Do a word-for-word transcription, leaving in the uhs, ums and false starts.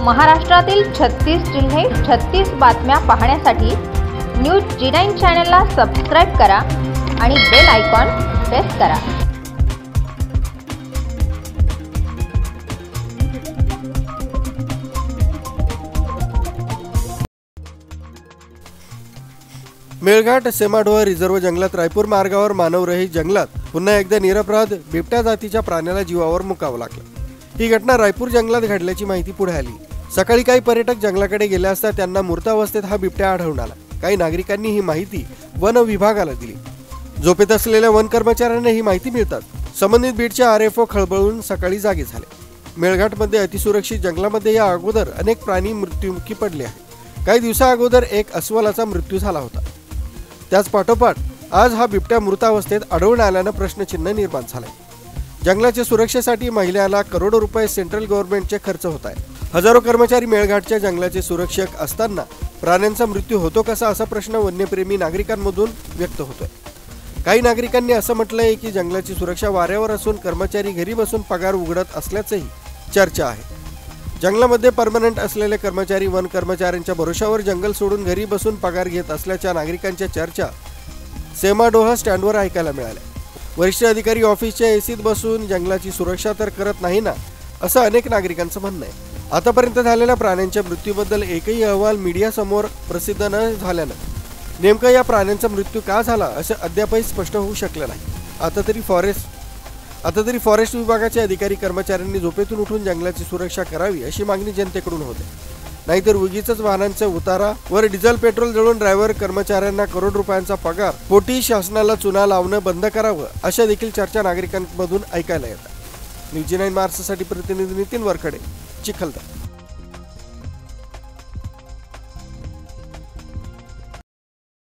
महाराष्ट्रातील छत्तीस जिल्हे छत्तीस बातम्या पाहण्यासाठी न्यूज जी नाईन चॅनलला सबस्क्राइब करा आणि बेल आयकॉन प्रेस करा। मेळघाट सेमाडोह रिझर्व जंगलात रायपूर मार्गावर मानवरहित जंगलात पुन्हा एकदा निरपराध बिबट्या जातीच्या प्राण्याला जीवावर मुकावं लागलं। ही घटना रायपूर जंगलात घडल्याची माहिती पुढे आली। सकाळी काही पर्यटक जंगलाकडे गेले असता त्यांना मृतावस्थेत हा बिबट्या आढळून आला। काही नागरिकांनी ही माहिती वन विभागाला दिली। झोपेत असलेल्या वन कर्मचाऱ्यांना ही माहिती मिळतात संबंधित बीटचे आर एफ ओ खळबळून सकाळी जागे झाले। मेळघाटमध्ये अतिसुरक्षित जंगलामध्ये या अगोदर अनेक प्राणी मृत्युमुखी पडले आहेत। काही दिवसा अगोदर एक अस्वलाचा मृत्यू झाला होता। त्याच पाठोपाठ आज हा बिबट्या मृतावस्थेत आढळून आल्याने प्रश्नचिन्ह निर्माण झाले। जंगलाच्या सुरक्षेसाठी महिन्याला करोडो रुपये सेंट्रल गव्हर्नमेंटचे खर्च होत आहे। हजारो कर्मचारी मेळघाटच्या जंगलाचे सुरक्षक असताना प्राण्यांचा मृत्यू होतो कसा असा प्रश्न वन्यप्रेमी नागरिकांमधून व्यक्त होतोय। काही नागरिकांनी असं म्हटलंय की जंगलाची सुरक्षा वाऱ्यावर असून कर्मचारी घरी बसून पगार उघडत असल्याचंही चर्चा आहे। जंगलामध्ये परमनंट असलेले कर्मचारी वन कर्मचाऱ्यांच्या भरोशावर जंगल सोडून घरी बसून पगार घेत असल्याच्या नागरिकांच्या चर्चा सेमाडोह स्टँडवर ऐकायला मिळाल्या। वरिष्ठ अधिकारी ऑफिसच्या एसीत बसून जंगलाची सुरक्षा तर करत नाही ना असं अनेक नागरिकांचं म्हणणं आहे। आतापर्यंत झालेल्या प्राण्यांच्या मृत्यूबद्दल एकही अहवाल मीडिया समोर प्रसिद्ध न झाल्यानं नेमका या प्राण्यांचा मृत्यू का झाला असं अद्यापही स्पष्ट होऊ शकलं नाही। आता तरी फॉरेस्ट आता तरी फॉरेस्ट विभागाचे अधिकारी कर्मचाऱ्यांनी झोपेतून उठून जंगलाची सुरक्षा करावी अशी मागणी जनतेकडून होते। नाहीतर उगीच वाहनांचा उतारा वर डिझेल पेट्रोल जळून ड्रायव्हर कर्मचाऱ्यांना करोड रुपयांचा पगार पोटी शासनाला चुना लावणं बंद करावं अशा देखील चर्चा नागरिकांमधून ऐकायला येतात। न्यूज जी नाईन महाराष्ट्रासाठी प्रतिनिधी नितीन वरखडे, चिखलदरा।